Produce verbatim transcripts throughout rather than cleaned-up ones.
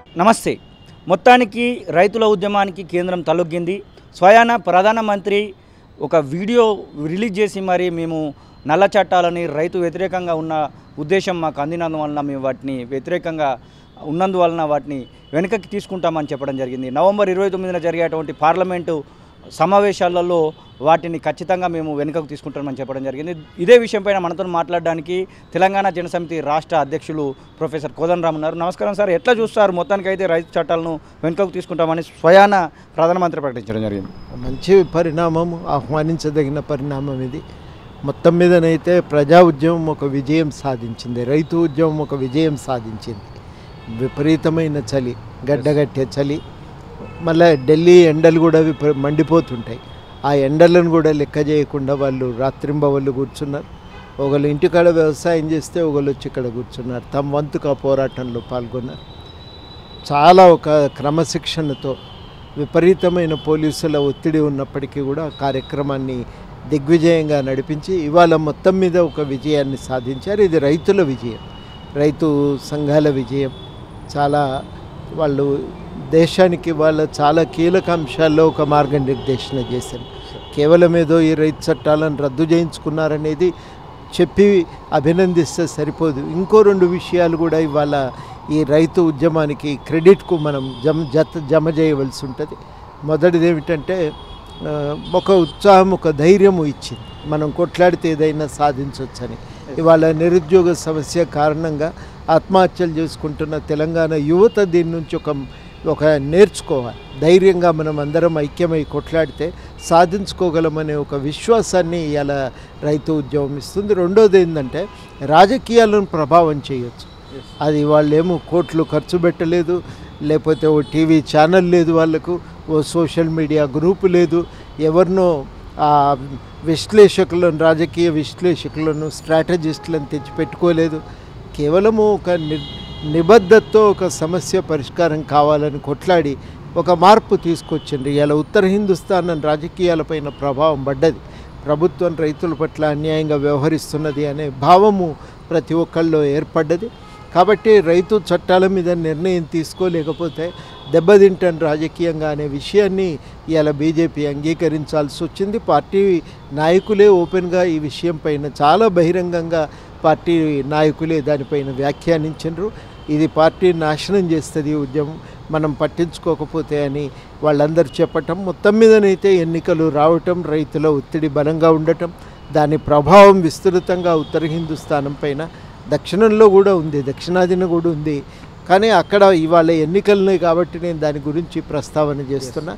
నమస్తే. మొత్తానికి రైతుల ఉద్యమానికి కేంద్రం తలొగ్గింది. స్వయాన ప్రధానమంత్రి ఒక వీడియో రిలీజ్ చేసి మరి మేము నల్ల చట్టాలని రైతు వ్యతిరేకంగా ఉన్న ఉద్దేశం మాకు అందినందువలన మేము వాటిని వ్యతిరేకంగా ఉన్నందువలన వాటిని వెనుకకి తీసుకుంటామని చెప్పడం జరిగింది. నవంబర్ ఇరవై తొమ్మిదిన జరిగేటువంటి పార్లమెంటు సమావేశాలలో వాటిని ఖచ్చితంగా మేము వెనుకకు తీసుకుంటామని చెప్పడం జరిగింది. ఇదే విషయంపైన మనతో మాట్లాడడానికి తెలంగాణ జనసమితి రాష్ట్ర అధ్యక్షులు ప్రొఫెసర్ కోదండరామ్ ఉన్నారు. నమస్కారం సార్. ఎట్లా చూస్తారు? మొత్తానికైతే రైతు చట్టాలను వెనుకకు తీసుకుంటామని స్వయాన ప్రధానమంత్రి ప్రకటించడం జరిగింది. మంచి పరిణామం, ఆహ్వానించదగిన పరిణామం ఇది. మొత్తం మీదనైతే ప్రజా ఉద్యమం ఒక విజయం సాధించింది, రైతు ఉద్యమం ఒక విజయం సాధించింది. విపరీతమైన చలి, గడ్డగట్టే చలి, మళ్ళీ ఢిల్లీ ఎండలు కూడా విప మండిపోతుంటాయి. ఆ ఎండలను కూడా లెక్క చేయకుండా వాళ్ళు రాత్రింబవళ్ళు కూర్చున్నారు. ఒకళ్ళు ఇంటికాడ వ్యవసాయం చేస్తే ఒకళ్ళు వచ్చి ఇక్కడ కూర్చున్నారు, తమ వంతుగా పోరాటంలో పాల్గొన్నారు. చాలా ఒక క్రమశిక్షణతో, విపరీతమైన పోలీసుల ఒత్తిడి ఉన్నప్పటికీ కూడా కార్యక్రమాన్ని దిగ్విజయంగా నడిపించి ఇవాళ మొత్తం మీద ఒక విజయాన్ని సాధించారు. ఇది రైతుల విజయం, రైతు సంఘాల విజయం. చాలా వాళ్ళు దేశానికి వాళ్ళ చాలా కీలక అంశాల్లో ఒక మార్గనిర్దేశన చేశారు. కేవలం ఏదో ఈ రైతు చట్టాలను రద్దు చేయించుకున్నారనేది చెప్పి అభినందిస్తే సరిపోదు. ఇంకో రెండు విషయాలు కూడా ఇవాళ ఈ రైతు ఉద్యమానికి క్రెడిట్కు మనం జమ జత జమ చేయవలసి ఉంటుంది. మొదటిది ఏమిటంటే ఒక ఉత్సాహం, ఒక ధైర్యము ఇచ్చింది. మనం కొట్లాడితే ఏదైనా సాధించవచ్చని. ఇవాళ నిరుద్యోగ సమస్య కారణంగా ఆత్మహత్యలు చేసుకుంటున్న తెలంగాణ యువత దీని నుంచి ఒక ఒక నేర్చుకోవాలి. ధైర్యంగా మనం అందరం ఐక్యమై కొట్లాడితే సాధించుకోగలమనే ఒక విశ్వాసాన్ని ఇలా రైతు ఉద్యమం ఇస్తుంది. రెండోది ఏంటంటే రాజకీయాలను ప్రభావం చేయొచ్చు. అది వాళ్ళేమో కోట్లు ఖర్చు పెట్టలేదు, లేకపోతే ఓ టీవీ ఛానల్ లేదు, వాళ్ళకు ఓ సోషల్ మీడియా గ్రూపు లేదు, ఎవరినో విశ్లేషకులను, రాజకీయ విశ్లేషకులను, స్ట్రాటజిస్టులను తెచ్చిపెట్టుకోలేదు. కేవలము ఒక ని నిబద్ధతతో ఒక సమస్య పరిష్కారం కావాలని కొట్లాడి ఒక మార్పు తీసుకొచ్చింది. ఇలా ఉత్తర హిందుస్థాన్ రాజకీయాలపైన ప్రభావం పడ్డది. ప్రభుత్వం రైతుల పట్ల అన్యాయంగా వ్యవహరిస్తున్నది అనే భావము ప్రతి ఒక్కళ్ళలో ఏర్పడ్డది. కాబట్టి రైతు చట్టాల మీద నిర్ణయం తీసుకోలేకపోతే దెబ్బతింటాను రాజకీయంగా అనే విషయాన్ని ఇలా బీజేపీ అంగీకరించాల్సి వచ్చింది. పార్టీ నాయకులే ఓపెన్గా ఈ విషయం పైన చాలా బహిరంగంగా పార్టీ నాయకులే దానిపైన వ్యాఖ్యానించారు. ఇది పార్టీ నాశనం చేస్తుంది ఉద్యమం మనం పట్టించుకోకపోతే అని వాళ్ళందరూ చెప్పటం. మొత్తం మీదనైతే ఎన్నికలు రావటం, రైతుల ఒత్తిడి బలంగా ఉండటం, దాని ప్రభావం విస్తృతంగా ఉత్తర హిందుస్థానం పైన, దక్షిణంలో కూడా ఉంది, దక్షిణాదిన కూడా ఉంది. కానీ అక్కడ ఇవాళ ఎన్నికలు కాబట్టి నేను దాని గురించి ప్రస్తావన చేస్తున్నా.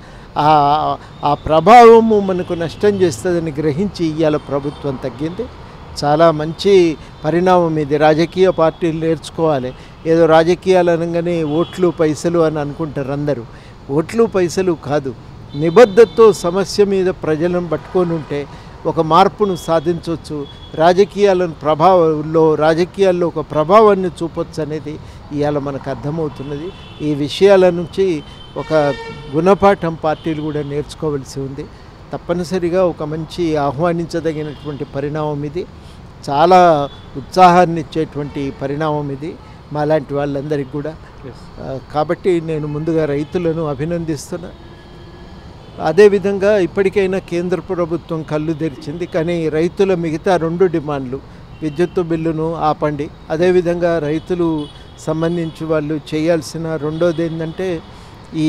ఆ ప్రభావము మనకు నష్టం చేస్తుందని గ్రహించి ఇవాళ ప్రభుత్వం తగ్గింది. చాలా మంచి పరిణామం ఇది. రాజకీయ పార్టీలు నేర్చుకోవాలి. ఏదో రాజకీయాలు అనగానే ఓట్లు పైసలు అని అనుకుంటారు అందరూ. ఓట్లు పైసలు కాదు, నిబద్ధతతో సమస్య మీద ప్రజలను పట్టుకొని ఉంటే ఒక మార్పును సాధించవచ్చు. రాజకీయాలను ప్రభావంలో రాజకీయాల్లో ఒక ప్రభావాన్ని చూపొచ్చు అనేది ఇవాళ మనకు అర్థమవుతున్నది. ఈ విషయాల నుంచి ఒక గుణపాఠం పార్టీలు కూడా నేర్చుకోవాల్సి ఉంది. తప్పనిసరిగా ఒక మంచి ఆహ్వానించదగినటువంటి పరిణామం ఇది. చాలా ఉత్సాహాన్ని ఇచ్చేటువంటి పరిణామం ఇది మాలాంటి వాళ్ళందరికీ కూడా. కాబట్టి నేను ముందుగా రైతులను అభినందిస్తున్నా. అదేవిధంగా ఇప్పటికైనా కేంద్ర ప్రభుత్వం కళ్ళు తెరిచింది. కానీ రైతుల మిగతా రెండు డిమాండ్లు, విద్యుత్తు బిల్లును ఆపండి, అదేవిధంగా రైతులు సంబంధించి వాళ్ళు చేయాల్సిన రెండోది ఏంటంటే ఈ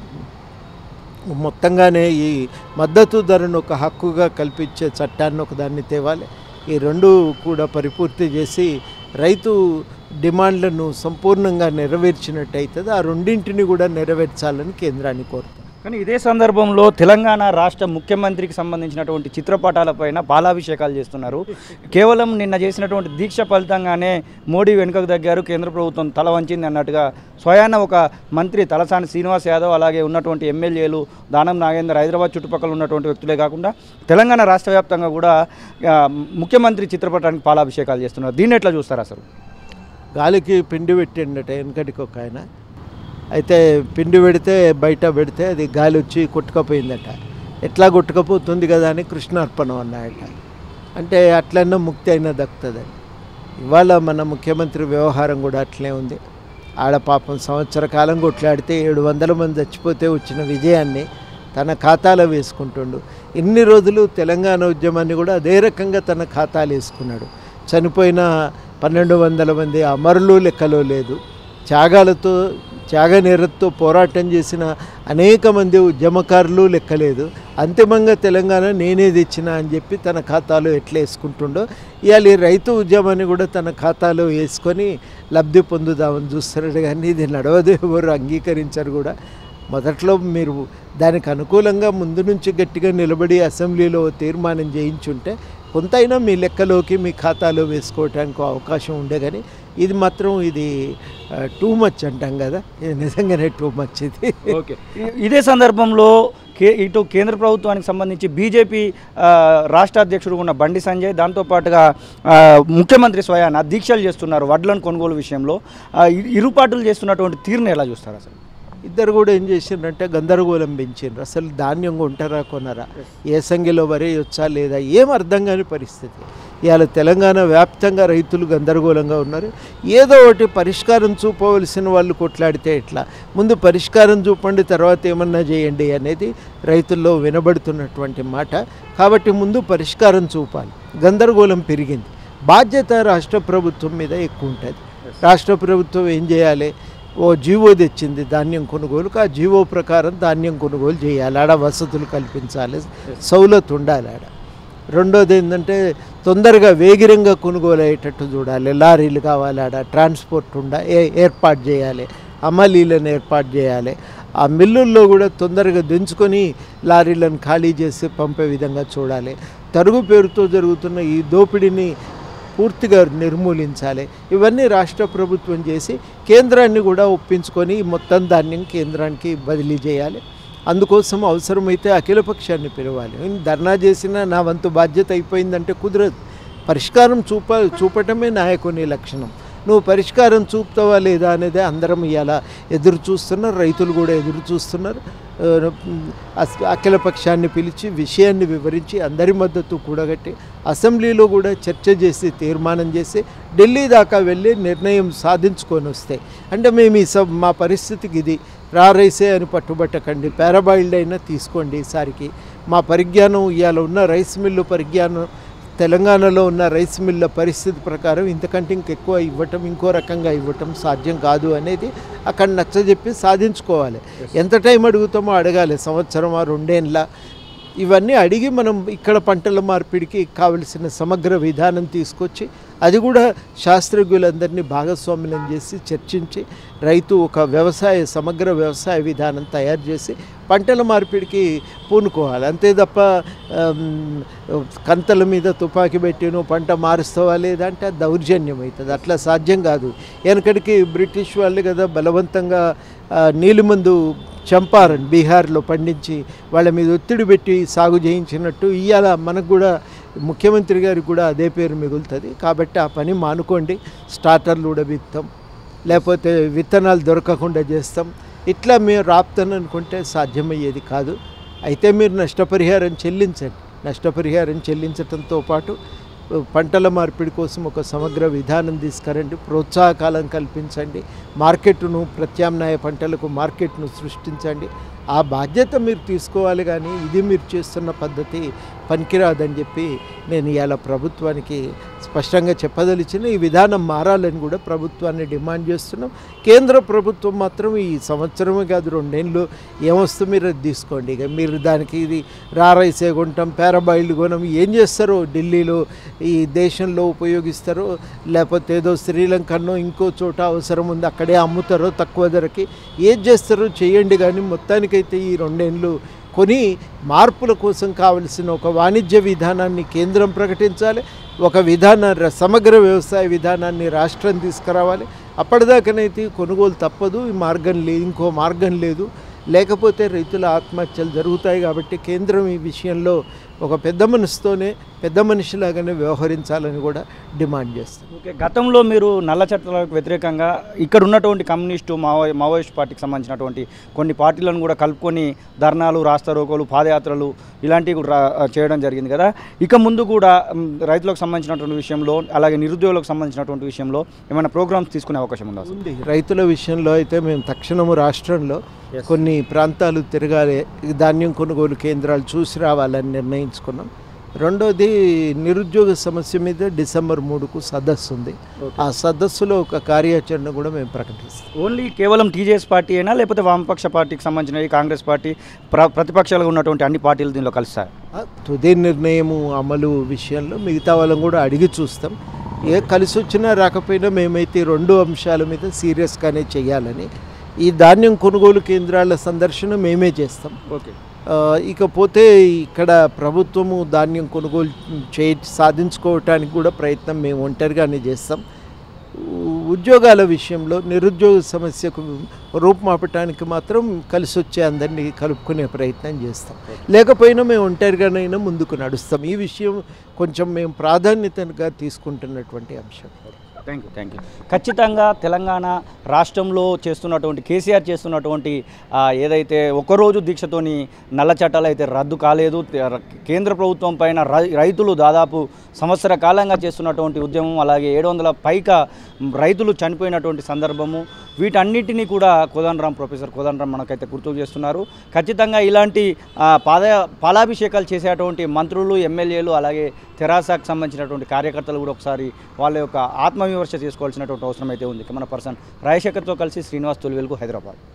మొత్తంగానే ఈ మద్దతు ధరను ఒక హక్కుగా కల్పించే చట్టాన్ని ఒకదాన్ని తేవాలి. ఈ రెండు కూడా పరిపూర్తి చేసి రైతు డిమాండ్లను సంపూర్ణంగా నెరవేర్చినట్టయితుంది. ఆ రెండింటిని కూడా నెరవేర్చాలని కేంద్రాన్ని కోరుతాం. కానీ ఇదే సందర్భంలో తెలంగాణ రాష్ట్ర ముఖ్యమంత్రికి సంబంధించినటువంటి చిత్రపటాలపైన పాలాభిషేకాలు చేస్తున్నారు. కేవలం నిన్న చేసినటువంటి దీక్ష ఫలితంగానే మోడీ వెనుకకు దగ్గారు, కేంద్ర ప్రభుత్వం తల వంచింది అన్నట్టుగా స్వయాన ఒక మంత్రి తలసాని శ్రీనివాస్ యాదవ్, అలాగే ఉన్నటువంటి ఎమ్మెల్యేలు దానం నాగేందర్, హైదరాబాద్ చుట్టుపక్కల ఉన్నటువంటి వ్యక్తులే కాకుండా తెలంగాణ రాష్ట్ర వ్యాప్తంగా కూడా ముఖ్యమంత్రి చిత్రపటానికి పాలాభిషేకాలు చేస్తున్నారు. దీన్ని ఎట్లా చూస్తారు అసలు? గాలికి పిండి పెట్టిండట వెనకటికి ఒక ఆయన. అయితే పిండి పెడితే బయట పెడితే అది గాలి వచ్చి కొట్టుకపోయిందట. ఎట్లా కొట్టుకపోతుంది కదా అని కృష్ణార్పణం అన్నాయట. అంటే అట్లన్నా ముక్తి అయినా దక్కుతుందని. ఇవాళ మన ముఖ్యమంత్రి వ్యవహారం కూడా అట్లే ఉంది. ఆడ పాపం సంవత్సర కాలం కొట్లాడితే ఏడు వందల మంది చచ్చిపోతే వచ్చిన విజయాన్ని తన ఖాతాలో వేసుకుంటుండు. ఇన్ని రోజులు తెలంగాణ ఉద్యమాన్ని కూడా అదే రకంగా తన ఖాతాలో వేసుకున్నాడు. చనిపోయిన పన్నెండు వందల మంది అమరులు లెక్కలో లేదు. త్యాగాలతో త్యాగనిరతతో పోరాటం చేసిన అనేక మంది ఉద్యమకారులు లెక్కలేదు. అంతిమంగా తెలంగాణ నేనే తెచ్చినా అని చెప్పి తన ఖాతాలో ఎట్లా వేసుకుంటుండో ఇవాళ ఈ రైతు ఉద్యమాన్ని కూడా తన ఖాతాలో వేసుకొని లబ్ధి పొందుదామని చూస్తున్నాడు. కానీ ఇది నడవదు, ఎవరు అంగీకరించరు కూడా. మొదట్లో మీరు దానికి అనుకూలంగా ముందు నుంచి గట్టిగా నిలబడి అసెంబ్లీలో తీర్మానం చేయించుంటే కొంతైనా మీ లెక్కలోకి మీ ఖాతాలో వేసుకోవడానికి అవకాశం ఉండే. కానీ ఇది మాత్రం ఇది టూ మచ్ అంటాం కదా, ఇది నిజంగానే టూ మచ్ ఇది. ఓకే, ఇదే సందర్భంలో కే ఇటు కేంద్ర ప్రభుత్వానికి సంబంధించి బీజేపీ రాష్ట్ర అధ్యక్షుడు ఉన్న బండి సంజయ్, దాంతోపాటుగా ముఖ్యమంత్రి స్వయాన దీక్షలు చేస్తున్నారు వడ్లను కొనుగోలు విషయంలో. ఇరు పార్టీలు చేస్తున్నటువంటి తీరుని ఎలా చూస్తారు అసలు? ఇద్దరు కూడా ఏం చేసిండ్రంటే గందరగోళం పెంచిండ్రు. అసలు ధాన్యం కొంటారా కొనరా, ఏ సంఖ్యలో వరేయొచ్చా లేదా, ఏం అర్థం కాని పరిస్థితి. ఇవాళ తెలంగాణ వ్యాప్తంగా రైతులు గందరగోళంగా ఉన్నారు. ఏదో ఒకటి పరిష్కారం చూపవలసిన వాళ్ళు కొట్లాడితే ఎట్లా, ముందు పరిష్కారం చూపండి తర్వాత ఏమన్నా చేయండి అనేది రైతుల్లో వినబడుతున్నటువంటి మాట. కాబట్టి ముందు పరిష్కారం చూపాలి. గందరగోళం పెరిగింది, బాధ్యత రాష్ట్ర ప్రభుత్వం మీద ఎక్కువ ఉంటుంది. రాష్ట్ర ప్రభుత్వం ఏం చేయాలి, ఓ జీవో తెచ్చింది ధాన్యం కొనుగోలుకు, ఆ జీవో ప్రకారం ధాన్యం కొనుగోలు చేయాలి, ఆడ వసతులు కల్పించాలి, సౌలత్ ఉండాలి ఆడ. రెండోది ఏంటంటే తొందరగా వేగిరంగా కొనుగోలు అయ్యేటట్టు చూడాలి, లారీలు కావాలి ఆడ, ట్రాన్స్పోర్ట్ ఉండ ఏర్పాటు చేయాలి, అమలీలను ఏర్పాటు చేయాలి. ఆ మిల్లుల్లో కూడా తొందరగా దించుకొని లారీలను ఖాళీ చేసి పంపే విధంగా చూడాలి. తరుగు పేరుతో జరుగుతున్న ఈ దోపిడీని పూర్తిగా నిర్మూలించాలి. ఇవన్నీ రాష్ట్ర ప్రభుత్వం చేసి కేంద్రాన్ని కూడా ఒప్పించుకొని మొత్తం ధాన్యం కేంద్రానికి బదిలీ చేయాలి. అందుకోసం అవసరమైతే అఖిలపక్షాన్ని పిలవాలి. ధర్నా చేసినా నా వంతు బాధ్యత అయిపోయిందంటే కుదరదు. పరిష్కారం చూప చూపటమే నాయకుని లక్షణం. నువ్వు పరిష్కారం చూపుతావా లేదా అనేది అందరం ఇవాళ ఎదురు చూస్తున్నారు, రైతులు కూడా ఎదురు చూస్తున్నారు. అఖిలపక్షాన్ని పిలిచి విషయాన్ని వివరించి అందరి మద్దతు కూడగట్టి అసెంబ్లీలో కూడా చర్చ చేసి తీర్మానం చేసి ఢిల్లీ దాకా వెళ్ళి నిర్ణయం సాధించుకొని వస్తాయి. అంటే మేము ఈ సబ్ మా పరిస్థితికి ఇది రా రైసే అని పట్టుబట్టకండి, పారాబాయిల్డ్ అయినా తీసుకోండి. ఈసారికి మా పరిజ్ఞానం ఇవాళ ఉన్న రైస్ మిల్లు పరిజ్ఞానం, తెలంగాణలో ఉన్న రైస్ మిల్ల పరిస్థితి ప్రకారం ఇంతకంటే ఇంకెక్కువ ఇవ్వటం, ఇంకో రకంగా ఇవ్వటం సాధ్యం కాదు అనేది అక్కడ నచ్చజెప్పి సాధించుకోవాలి. ఎంత టైం అడుగుతామో అడగాలి, సంవత్సరమా రెండేళ్ళ, ఇవన్నీ అడిగి మనం ఇక్కడ పంటల మార్పిడికి కావలసిన సమగ్ర విధానం తీసుకొచ్చి అది కూడా శాస్త్రజ్ఞులందరినీ భాగస్వామ్యం చేసి చర్చించి రైతు ఒక వ్యవసాయ సమగ్ర వ్యవసాయ విధానం తయారు చేసి పంటల మార్పిడికి పూనుకోవాలి. అంతే తప్ప కంతల మీద తుపాకీ పెట్టి నువ్వు పంట మారుస్తావా లేదంటే దౌర్జన్యం అవుతుంది, అట్లా సాధ్యం కాదు. వెనకడికి బ్రిటిష్ వాళ్ళు కదా బలవంతంగా నీలిమందు చంపారన్ బీహార్లో పండించి వాళ్ళ మీద ఒత్తిడి పెట్టి సాగు చేయించినట్టు ఇవాళ మనకు కూడా ముఖ్యమంత్రి గారికి కూడా అదే పేరు మిగులుతుంది. కాబట్టి ఆ పని మానుకోండి. స్టార్టర్లు కూడా విత్తాం, లేకపోతే విత్తనాలు దొరకకుండా చేస్తాం. ఇట్లా మీరు రాపుతాను అనుకుంటే సాధ్యమయ్యేది కాదు. అయితే మీరు నష్టపరిహారం చెల్లించండి. నష్టపరిహారం చెల్లించడంతో పాటు పంటల మార్పిడి కోసం ఒక సమగ్ర విధానం తీసుకురండి, ప్రోత్సాహకాలను కల్పించండి, మార్కెట్ను ప్రత్యామ్నాయ పంటలకు మార్కెట్ను సృష్టించండి. ఆ బాధ్యత మీరు తీసుకోవాలి. కానీ ఇది మీరు చేస్తున్న పద్ధతి పనికిరాదని చెప్పి నేను ఇవాళ ప్రభుత్వానికి స్పష్టంగా చెప్పదలిచిన. ఈ విధానం మారాలని కూడా ప్రభుత్వాన్ని డిమాండ్ చేస్తున్నాం. కేంద్ర ప్రభుత్వం మాత్రం ఈ సంవత్సరమే కాదు రెండేళ్ళు ఏమొస్తే మీరు అది తీసుకోండి. ఇక మీరు దానికి ఇది రారైసే కొంటాం, పారాబాయిల్డ్ కొనం ఏం చేస్తారో ఢిల్లీలో ఈ దేశంలో ఉపయోగిస్తారో, లేకపోతే ఏదో శ్రీలంకనో ఇంకో చోట అవసరం ఉంది అక్కడే అమ్ముతారో తక్కువ ధరకి, ఏది చేస్తారో చేయండి. కానీ మొత్తానికైతే ఈ రెండేళ్ళు కొని మార్పుల కోసం కావలసిన ఒక వాణిజ్య విధానాన్ని కేంద్రం ప్రకటించాలి, ఒక విధాన సమగ్ర వ్యవసాయ విధానాన్ని రాష్ట్రం తీసుకురావాలి. అప్పటిదాకానైతే కొనుగోలు తప్పదు, ఈ మార్గం లేదు, ఇంకో మార్గం లేదు. లేకపోతే రైతుల ఆత్మహత్యలు జరుగుతాయి. కాబట్టి కేంద్రం ఈ విషయంలో ఒక పెద్ద మనసుతోనే పెద్ద మనిషిలాగానే వ్యవహరించాలని కూడా డిమాండ్ చేస్తాం. ఓకే, గతంలో మీరు నల్ల చట్టాలకు వ్యతిరేకంగా ఇక్కడ ఉన్నటువంటి కమ్యూనిస్టు మావో మావోయిస్ట్ పార్టీకి సంబంధించినటువంటి కొన్ని పార్టీలను కూడా కలుపుకొని ధర్నాలు, రాస్తారోకోలు, పాదయాత్రలు ఇలాంటివి కూడా చేయడం జరిగింది కదా. ఇక ముందు కూడా రైతులకు సంబంధించినటువంటి విషయంలో అలాగే నిరుద్యోగులకు సంబంధించినటువంటి విషయంలో ఏమైనా ప్రోగ్రామ్స్ తీసుకునే అవకాశం ఉందా? ఉంది. రైతుల విషయంలో అయితే మేము తక్షణము రాష్ట్రంలో కొన్ని ప్రాంతాలు తిరగాలి, ధాన్యం కొనుగోలు కేంద్రాలు చూసి రావాలని నిర్ణయించుకున్నాం. రెండోది నిరుద్యోగ సమస్య మీద డిసెంబర్ మూడుకు సదస్సు ఉంది. ఆ సదస్సులో ఒక కార్యాచరణ కూడా మేము ప్రకటిస్తాం. ఓన్లీ కేవలం టీజేఎస్ పార్టీ అయినా లేకపోతే వామపక్ష పార్టీకి సంబంధించిన కాంగ్రెస్ పార్టీ ప్ర ప్రతిపక్షాలుగా ఉన్నటువంటి అన్ని పార్టీలు దీనిలో కలుస్తాయి? తుది నిర్ణయము అమలు విషయంలో మిగతా వాళ్ళని కూడా అడిగి చూస్తాం. ఏ కలిసి వచ్చినా రాకపోయినా మేమైతే రెండు అంశాల మీద సీరియస్గానే చేయాలని, ఈ ధాన్యం కొనుగోలు కేంద్రాల సందర్శన మేమే చేస్తాం. ఓకే, ఇకపోతే ఇక్కడ ప్రభుత్వము ధాన్యం కొనుగోలు చే సాధించుకోవటానికి కూడా ప్రయత్నం మేము ఒంటరిగానే చేస్తాం. ఉద్యోగాల విషయంలో నిరుద్యోగ సమస్యకు రూపుమాపటానికి మాత్రం కలిసి వచ్చే అందరినీ కలుపుకునే ప్రయత్నం చేస్తాం. లేకపోయినా మేము ఒంటరిగానైనా ముందుకు నడుస్తాం. ఈ విషయం కొంచెం మేము ప్రాధాన్యతగా తీసుకుంటున్నటువంటి అంశం. థ్యాంక్ యూ థ్యాంక్ యూ ఖచ్చితంగా తెలంగాణ రాష్ట్రంలో చేస్తున్నటువంటి కేసీఆర్ చేస్తున్నటువంటి ఏదైతే ఒకరోజు దీక్షతోని నల్ల చట్టాలు అయితే రద్దు కాలేదు. కేంద్ర ప్రభుత్వం పైన రైతులు దాదాపు సంవత్సర కాలంగా చేస్తున్నటువంటి ఉద్యమం, అలాగే ఏడు వందల పైగా రైతులు చనిపోయినటువంటి సందర్భము, వీటన్నిటినీ కూడా కోదండరాం ప్రొఫెసర్ కోదండరాం మనకైతే గుర్తు చేస్తున్నారు. ఖచ్చితంగా ఇలాంటి పాద పాలాభిషేకాలు చేసేటువంటి మంత్రులు, ఎమ్మెల్యేలు, అలాగే తెరాసాకు సంబంధించినటువంటి కార్యకర్తలు కూడా ఒకసారి వాళ్ళ యొక్క ఆత్మవిమర్శ చేసుకోవాల్సినటువంటి అవసరం అయితే ఉంది. మన పర్సన్ రాజశేఖర్తో కలిసి శ్రీనివాస్ తొలివేలుకు, హైదరాబాద్.